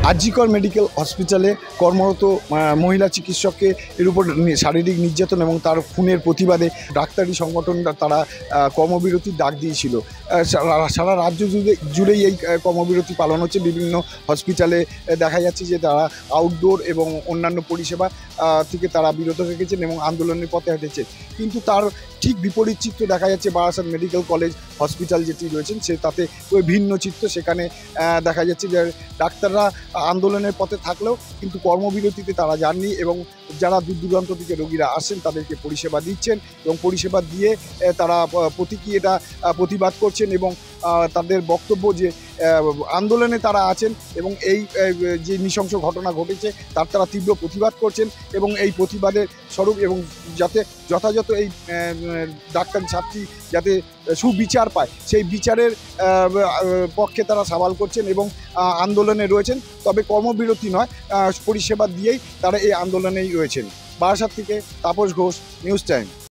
RG Kar medical হসপিটালে কর্মরত মহিলা চিকিৎসককে এর উপর শারীরিক নির্যাতন এবং তার খুনের প্রতিবাদে ডাক্তারি সংগঠনটা তারা কর্মবিরতির ডাক দিয়েছিল। সারা রাজ্য জুড়েই এই কর্মবিরতি পালন হচ্ছে। বিভিন্ন হসপিটালে দেখা যাচ্ছে যে তারা আউটডোর এবং অন্যান্য পরিষেবা থেকে তারা বিরত রেখেছেন এবং আন্দোলনের পথে হেঁটেছে। কিন্তু তার ঠিক বিপরীত চিত্র দেখা যাচ্ছে বারাসাত মেডিকেল কলেজ হসপিটাল যেটি রয়েছেন তাতে ভিন্ন চিত্র। সেখানে দেখা যাচ্ছে যে ডাক্তাররা আন্দোলনের পথে থাকলেও কিন্তু কর্মবিরতিতে তারা যাননি এবং যারা দূর দূরান্ত থেকে রোগীরা আসেন তাদেরকে পরিষেবা দিচ্ছেন এবং পরিষেবা দিয়ে তারা প্রতিবাদ করছেন এবং তাদের বক্তব্য যে আন্দোলনে তারা আছেন এবং এই যে নৃশংস ঘটনা ঘটেছে তার তারা তীব্র প্রতিবাদ করছেন এবং এই প্রতিবাদের স্বরূপ এবং যাতে যথাযথ এই ডাক্তার ছাত্রী যাতে সুবিচার পায় সেই বিচারের পক্ষে তারা সওয়াল করছেন এবং আন্দোলনে রয়েছেন। তবে কর্মবিরতি নয়, পরিষেবা দিয়েই তারা এই আন্দোলনেই রয়েছেন। বারাসাত থেকে তাপস ঘোষ, নিউজ টাইম।